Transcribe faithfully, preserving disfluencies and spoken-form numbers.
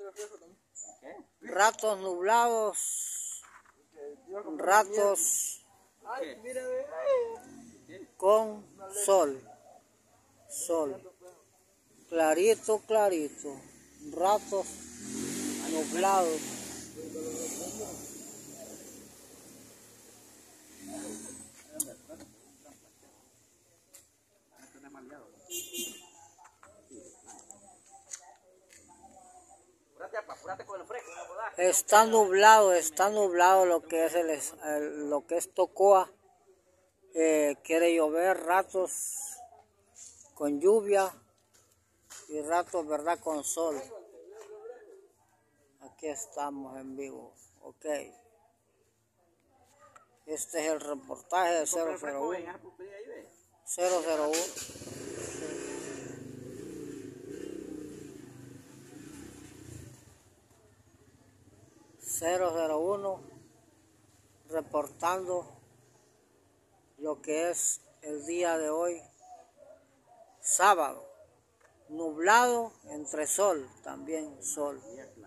ratos nublados, ratos con sol, sol, clarito, clarito, ratos nublados. Está nublado, está nublado lo que es el, el lo que es Tocoa. Eh, quiere llover, ratos con lluvia y ratos, verdad, con sol. Aquí estamos en vivo, ok. Este es el reportaje de cero cero uno. cero cero uno. cero cero uno reportando lo que es el día de hoy, sábado, nublado entre sol, también sol.